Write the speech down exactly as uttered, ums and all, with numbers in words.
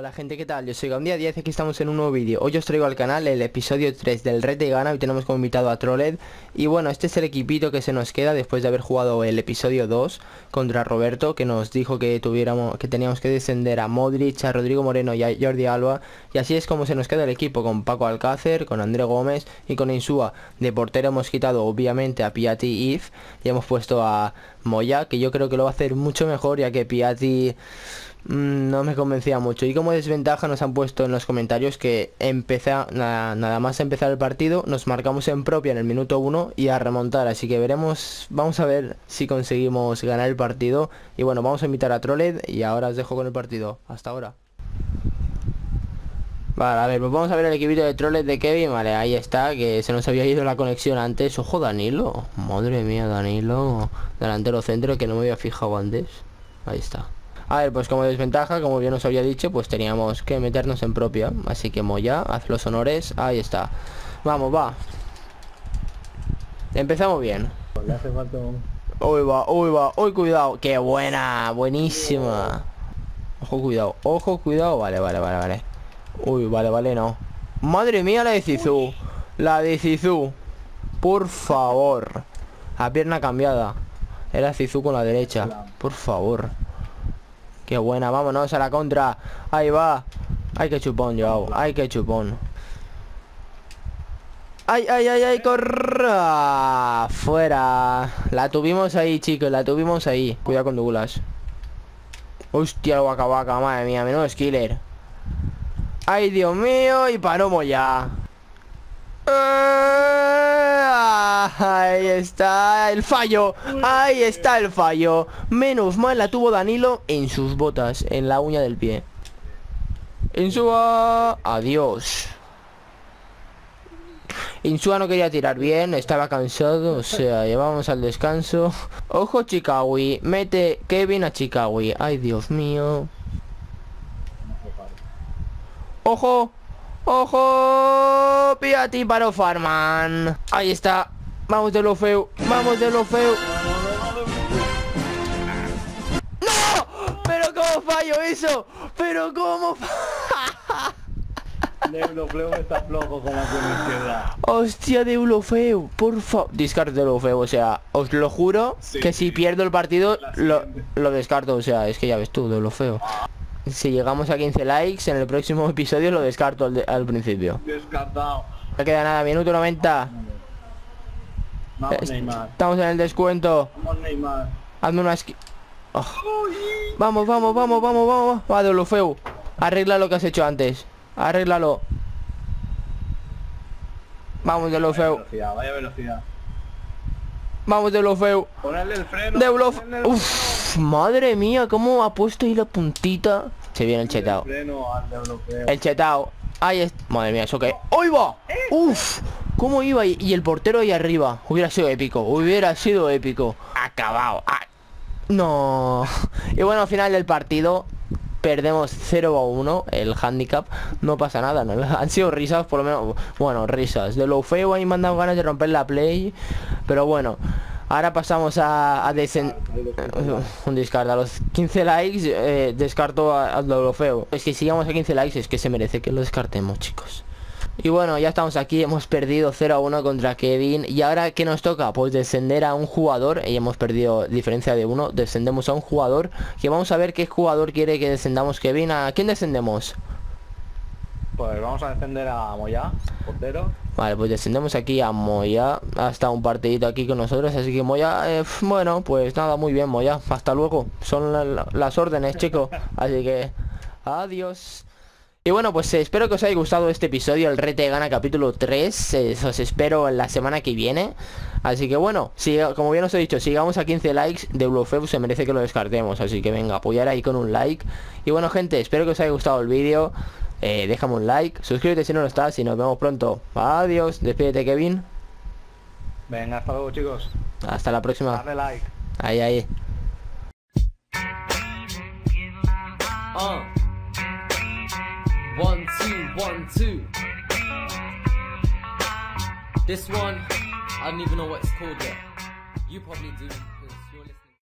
Hola gente, ¿qué tal? Yo soy Gaundía diez y aquí estamos en un nuevo vídeo. Hoy os traigo al canal el episodio tres del Red de Gana. Hoy tenemos como invitado a Trolled. Y bueno, este es el equipito que se nos queda después de haber jugado el episodio dos contra Roberto, que nos dijo que tuviéramos, que teníamos que descender a Modric, a Rodrigo Moreno y a Jordi Alba. Y así es como se nos queda el equipo, con Paco Alcácer, con André Gómez y con Insúa. De portero hemos quitado obviamente a Piatti y If y hemos puesto a Moya, que yo creo que lo va a hacer mucho mejor, ya que Piatti mmm, no me convencía mucho. Y como desventaja nos han puesto en los comentarios que empezar, nada, nada más empezar el partido nos marcamos en propia en el minuto uno y a remontar. Así que veremos, vamos a ver si conseguimos ganar el partido. Y bueno, vamos a invitar a Trolled y ahora os dejo con el partido. Hasta ahora. Vale, a ver, pues vamos a ver el equipito de Trolled de Kevin. Vale, ahí está, que se nos había ido la conexión antes. Ojo, Danilo. Madre mía, Danilo. Delantero centro, que no me había fijado antes. Ahí está. A ver, pues como desventaja, como bien os había dicho, pues teníamos que meternos en propia. Así que Moya, haz los honores. Ahí está. Vamos, va. Empezamos bien. Le hace falta un... Uy, va, uy, va. Uy, cuidado. Qué buena, buenísima. Ojo, cuidado. Ojo, cuidado. Vale, vale, vale, vale. Uy, vale, vale, no. Madre mía, la de Zizou. La de Zizou. Por favor. La pierna cambiada. Era Zizou con la derecha. Por favor. Qué buena, vámonos a la contra. Ahí va. Ay, qué chupón, Joao. Ay, qué chupón. Ay, ay, ay, ay, corra. Fuera. La tuvimos ahí, chicos. La tuvimos ahí. Cuidado con Douglas. Hostia, el Waka Waka. Madre mía, menudo skiller. Ay, Dios mío, y paró Moya. Ahí está el fallo. Ahí está el fallo. Menos mal la tuvo Danilo en sus botas, en la uña del pie. Insúa. Adiós. Insúa no quería tirar bien, estaba cansado. O sea, llevamos al descanso. Ojo, Chicawi. Mete Kevin a Chicawi. Ay, Dios mío. ¡Ojo! ¡Ojo! Piatti paró Farman. Ahí está. Vamos de lo feo. Vamos de lo feo. ¡No! ¿Pero cómo fallo eso? ¿Pero cómo Deulofeu está flojo con la pierna izquierda. Hostia, Deulofeu, por favor. Descarto Deulofeu, o sea, os lo juro, sí, que si pierdo el partido lo, lo descarto. O sea, es que ya ves tú, Deulofeu. Si llegamos a quince likes, en el próximo episodio lo descarto al, de, al principio. Descartado. No queda nada, minuto noventa. Vamos, Neymar. Estamos en el descuento. Vamos, Neymar. Hazme una esqui... Oh. Vamos, vamos, vamos, vamos, vamos. Va, Deulofeu. Arregla lo que has hecho antes. Arréglalo. Vamos, Deulofeu. Vaya velocidad, vaya velocidad. Vamos, Deulofeu. Ponerle el freno. Deulofeu. Uff, madre mía, cómo ha puesto ahí la puntita. Se viene el chetao. El, el chetao. Ahí es. Madre mía, eso que. ¡Ahí va! Uff, cómo iba. Y, y el portero ahí arriba. Hubiera sido épico. Hubiera sido épico. Acabado. Ah. No. Y bueno, al final del partido perdemos cero a uno, el handicap. No pasa nada, ¿no? Han sido risas, por lo menos. Bueno, risas. De lo feo ahí me han dado ganas de romper la play. Pero bueno, ahora pasamos a, a descender. Un descarto. A los quince likes eh, descarto a, a lo feo. Es que si llegamos a quince likes es que se merece que lo descartemos, chicos. Y bueno, ya estamos aquí, hemos perdido cero a uno contra Kevin. Y ahora, ¿qué nos toca? Pues descender a un jugador. Y hemos perdido diferencia de uno. Descendemos a un jugador. Que vamos a ver qué jugador quiere que descendamos. Kevin, ¿a quién descendemos? Pues vamos a descender a Moya, portero. Vale, pues descendemos aquí a Moya. Ha estado un partidito aquí con nosotros. Así que Moya, eh, bueno, pues nada, muy bien Moya. Hasta luego. Son la, la, las órdenes, chicos. Así que, adiós. Y bueno, pues eh, espero que os haya gustado este episodio, el Red de Gana capítulo tres. eh, Os espero en la semana que viene. Así que bueno, si, como bien os he dicho, si llegamos a quince likes, Deulofeu se merece que lo descartemos. Así que venga, apoyar ahí con un like. Y bueno, gente, espero que os haya gustado el vídeo. eh, Déjame un like, suscríbete si no lo estás y nos vemos pronto. Adiós, despídete, Kevin. Venga, hasta luego, chicos. Hasta la próxima. Dale like. Ahí, ahí. Uh. One, two, one, two. This one, I don't even know what it's called yet. You probably do, because you're listening.